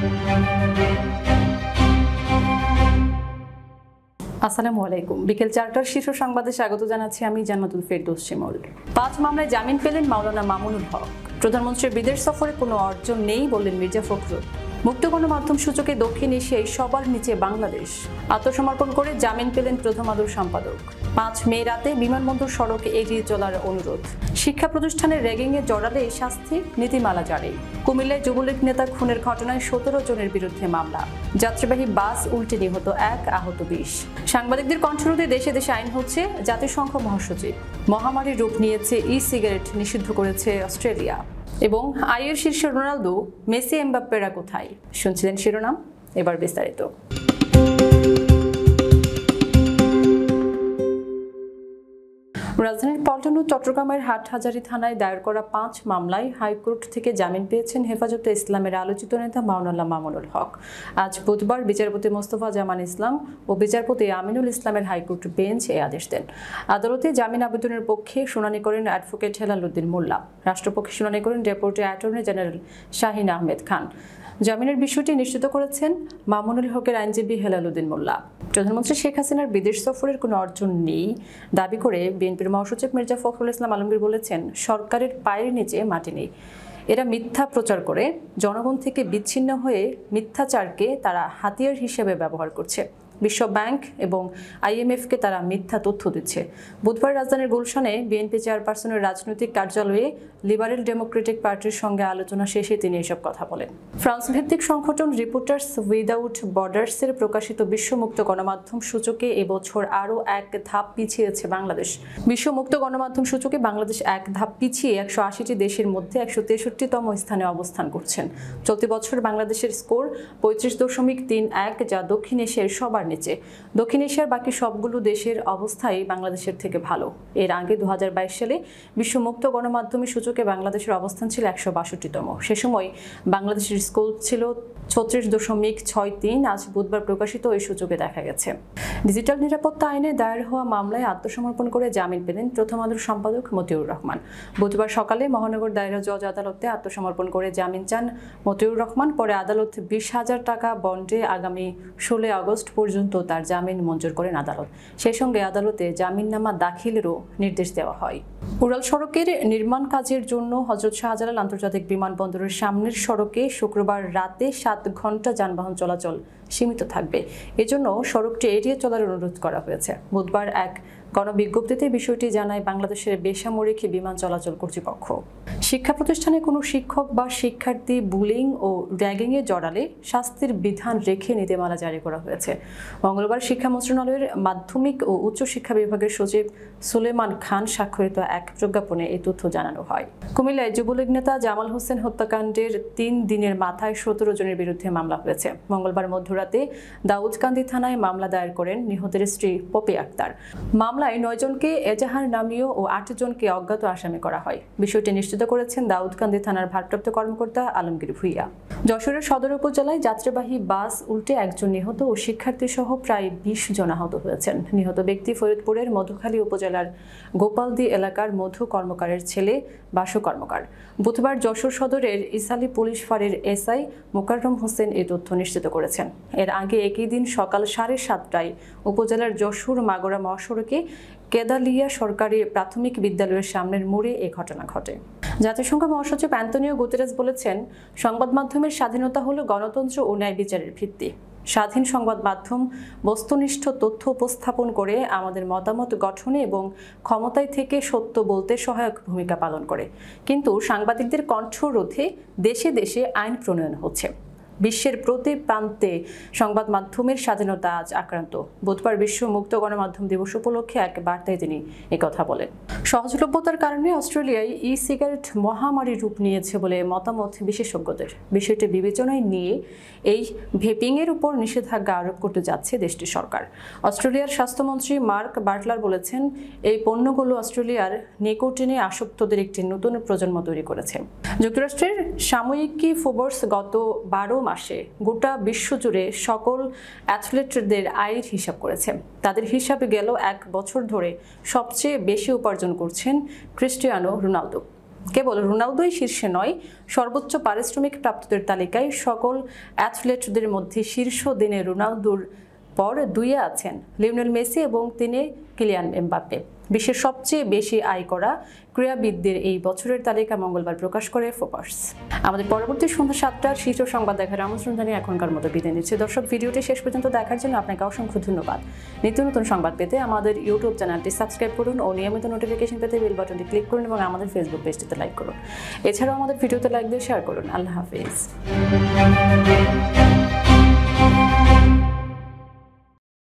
আসসালামু আলাইকুম। বিকেল 4টার শীর্ষ সংবাদে স্বাগত জানাচ্ছি আমি জান্নাতুল ফেরদৌস শিমুল। 5 মামলায় জামিন পেলেন মাওলানা মামুনুল হক। প্রধানমন্ত্রীর বিদেশ সফরে কোনো অর্জন নেই বললেন মির্জা ফখরুল। মুক্ত গণমাধ্যম সূচকে দক্ষিণ এশিয়ায় সবার নিচে বাংলাদেশ। আত্মসমর্পণ করে জামিন পেলেন প্রথম আলোর সম্পাদক। 5 মে রাতে বিমানবন্দর সড়কে এগিয়ে চলার অনুরোধ। শিক্ষা প্রতিষ্ঠানের র্যাগিংয়ে জড়ালে শাস্তি, নীতিমালা জারি। কুমিল্লায় যুবলীগ নেতা খুনের ঘটনায় 17 জনের বিরুদ্ধে মামলা। যাত্রীবাহী বাস উল্টে নিহত 1, আহত 20। সাংবাদিকদের কণ্ঠরোধে দেশে দেশে আইন হচ্ছে, জাতিসংঘ মহাসচিব। মহামারীর রূপ নিয়েছে সিগারেট, নিষিদ্ধ করেছে অস্ট্রেলিয়া। এবং আইয়ের শীর্ষে রোনালদো, মেসি, এমবাপ্পেরা কোথায়? শুনছিলেন শিরোনাম, এবার বিস্তারিত। রাজধানীর পল্টন ও চট্টগ্রামের হাটহাজারী থানায় দায়ের করা 5 মামলায় হাইকোর্ট থেকে জামিন পেয়েছেন হেফাজতে ইসলামের আলোচিত নেতা মাওলানা মামুনুল হক। আজ বুধবার বিচারপতি মোস্তফা জামান ইসলাম ও বিচারপতি আমিনুল ইসলামের হাইকোর্ট বেঞ্চ এই আদেশ দেন। আদালতে জামিন আবেদনের পক্ষে শুনানি করেন অ্যাডভোকেট হেলালুদ্দিন মোল্লা। রাষ্ট্রপক্ষে শুনানি করেন deputy attorney general Shahin Ahmed Khan. জামিনের বিষয়টি নিশ্চিত করেছেন মামুনুল হকের আইনজীবী হেলালুদ্দিন মোল্লা। প্রধানমন্ত্রী শেখ হাসিনার বিদেশ সফরের কোনো অর্জন নেই দাবি করে বিএনপির মহাসচিব মির্জা ফখরুল ইসলাম আলমগীর বলেছেন, সরকারের পায়ের নিচে মাটি নেই। এরা মিথ্যা প্রচার করে জনগণ থেকে বিচ্ছিন্ন হয়ে মিথ্যাচারকে তারা হাতিয়ার হিসেবে ব্যবহার করছে। বিশ্ব ব্যাংক এবং IMF-কে তারা মিথ্যা তথ্য দিচ্ছে। বুধবার রাজধানীর গুলশানে বিএনপি চেয়ারপারসনের রাজনৈতিক কার্যালয়ে লিবারেল ডেমোক্রেটিক পার্টির সঙ্গে আলোচনা শেষে তিনি এসব কথা বলেন। ফ্রান্স ভিত্তিক সংগঠন রিপোর্টার্স উইদাউট বর্ডার্সের প্রকাশিত বিশ্ব মুক্ত গণমাধ্যম সূচকে এবছর আরও 1 ধাপ পিছিয়েছে বাংলাদেশ। বিশ্ব মুক্ত গণমাধ্যম সূচকে বাংলাদেশ 1 ধাপ পিছিয়ে 180টি দেশের মধ্যে 163তম স্থানে অবস্থান করছেন। চলতি বছর বাংলাদেশের স্কোর 35.31, যা দক্ষিণ এশিয়ার সবার নিচে। দক্ষিণ এশিয়ার বাকি সবগুলো দেশের অবস্থাই বাংলাদেশের থেকে ভালো। এর আগে 2022 সালে বিশ্ব মুক্ত গণমাধ্যমের সূচকে বাংলাদেশের অবস্থান ছিল 162তম। সে সময় বাংলাদেশের স্কোর ছিল 36.63। আজ বুধবার প্রকাশিত এই সূচকে দেখা গেছে। ডিজিটাল নিরাপত্তা আইনে দায়ের হওয়া মামলায় আত্মসমর্পণ করে জামিন পেলেন প্রথম আলোর সম্পাদক মতিউর রহমান। বুধবার সকালে মহানগর দায়রা জজ আদালতে আত্মসমর্পণ করে জামিন চান মতিউর রহমান। পরে আদালত 20,000 টাকা বন্ডে আগামী 16 আগস্ট পর্যন্ত তার জামিন মঞ্জুর করেন আদালত। সেই সঙ্গে আদালতে জামিননামা দাখিলেরও নির্দেশ দেওয়া হয়। উড়াল সড়কের নির্মাণ কাজের জন্য হযরত শাহজালাল আন্তর্জাতিক বিমানবন্দরের সামনের সড়কে শুক্রবার রাতে 7 ঘন্টা যানবাহন চলাচল সীমিত থাকবে। এজন্য সড়কটি এড়িয়ে চলার অনুরোধ করা হয়েছে। বুধবার এক গণবিজ্ঞপ্তিতে বিষয়টি জানায় বাংলাদেশের বেসামরিক বিমান চলাচল কর্তৃপক্ষ। শিক্ষা প্রতিষ্ঠানে কোনো শিক্ষক বা শিক্ষার্থী বুলিং ও র্যাগিংয়ে জড়ালে শাস্তির বিধান রেখে নীতিমালা জারি করা হয়েছে। মঙ্গলবার শিক্ষা মন্ত্রণালয়ের মাধ্যমিক ও উচ্চ শিক্ষা বিভাগের সচিব সুলেমান খান স্বাক্ষরিত এক প্রজ্ঞাপনে এই তথ্য জানানো হয়। কুমিল্লায় যুবলীগ নেতা জামাল হোসেন হত্যাকাণ্ডের 3 দিনের মাথায় 17 জনের বিরুদ্ধে মামলা হয়েছে। মঙ্গলবার মধ্যরাতে দাউদকান্দি থানায় মামলা দায়ের করেন নিহতের স্ত্রী পপি আক্তার। মামলায় 9 জনকে এজাহার নামীয় ও 8 জনকে অজ্ঞাত আসামি করা হয়। বিষয়টি নিশ্চিত করেছেন দাউদকান্দি থানার ভারপ্রাপ্ত কর্মকর্তা আলমগীর ভুইয়া। যশোরের সদর উপজেলায় যাত্রীবাহী বাস উল্টে 1 জন নিহত ও শিক্ষার্থী সহ প্রায় 20 জন আহত হয়েছেন। নিহত ব্যক্তি ফরিদপুরের মধুখালী উপজেলার গোপালদি এলাকার মধু কর্মকারের ছেলে বাসু কর্মকার। বুধবার যশোর সদরের ইসালি পুলিশ ফাঁড়ির SI মোকাররম হোসেন এই তথ্য নিশ্চিত করেছেন। এর আগে একই দিন সকাল 7:30টায় উপজেলার যশোর মাগুরা মহাসড়কে কেদালিয়া সরকারি প্রাথমিক বিদ্যালয়ের সামনের মোড়ে এই ঘটনা ঘটে। জাতিসংঘ মহাসচিব অ্যান্তনিও গুতেরেস বলেছেন, সংবাদ মাধ্যমের স্বাধীনতা হলো গণতন্ত্র ও ন্যায় বিচারের ভিত্তি। স্বাধীন সংবাদ মাধ্যম বস্তুনিষ্ঠ তথ্য উপস্থাপন করে আমাদের মতামত গঠনে এবং ক্ষমতায় থেকে সত্য বলতে সহায়ক ভূমিকা পালন করে। কিন্তু সাংবাদিকদের কণ্ঠরোধে দেশে দেশে আইন প্রণয়ন হচ্ছে। বিশ্বের প্রতি প্রান্তে সংবাদ মাধ্যমের স্বাধীনতা আজ আক্রান্ত। বুধবার বিশ্ব মুক্ত গণমাধ্যম দিবস উপলক্ষে এক বার্তায় তিনি একথা বলেন। সহজলভ্যতার কারণে অস্ট্রেলিয়ায় সিগারেট মহামারীর রূপ নিয়েছে বলে মতামত বিশেষজ্ঞদের। বিষয়টি বিবেচনায় নিয়ে এই ভেপিংয়ের উপর নিষেধাজ্ঞা আরোপ করতে যাচ্ছে দেশটির সরকার। অস্ট্রেলিয়ার স্বাস্থ্যমন্ত্রী মার্ক বাটলার বলেছেন, এই পণ্যগুলো অস্ট্রেলিয়ার নিকোটিনে আসক্তদের একটি নতুন প্রজন্ম তৈরি করেছে। যুক্তরাষ্ট্রের সাময়িকী ফোর্বস গত 12 মাসে গোটা বিশ্বজুড়ে সকল অ্যাথলেটদের আয়ের হিসাব করেছে। তাদের হিসাবে গেল 1 বছর ধরে সবচেয়ে বেশি উপার্জন করছেন ক্রিস্টিয়ানো রোনালদো। কেবল রোনালদোই শীর্ষে নয়, সর্বোচ্চ পারিশ্রমিক প্রাপ্তদের তালিকায় সকল অ্যাথলেটদের মধ্যে শীর্ষ দিনে রোনালদোর পর দুইয়ে আছেন লিওনেল মেসি এবং তিনি কিলিয়ান এমবাপ্পে। বিশ্বের সবচেয়ে বেশি আয় করা ক্রীড়াবিদদের এই বছরের তালিকা মঙ্গলবার প্রকাশ করে ফোর্বস। আমাদের পরবর্তী সন্ধ্যা 7টার শীর্ষ সংবাদ দেখার আমন্ত্রণ জানিয়ে এখনকার মতো বিদায় নিচ্ছি। দর্শক, ভিডিওটি শেষ পর্যন্ত দেখার জন্য আপনাকে অসংখ্য ধন্যবাদ। নিত্য নতুন সংবাদ পেতে আমাদের ইউটিউব চ্যানেলটি সাবস্ক্রাইব করুন ও নিয়মিত নোটিফিকেশন পেতে বেল বাটনটি ক্লিক করুন এবং আমাদের ফেসবুক পেজটিতে লাইক করুন। এছাড়াও আমাদের ভিডিওতে লাইক দিয়ে শেয়ার করুন। আল্লাহ হাফিজ।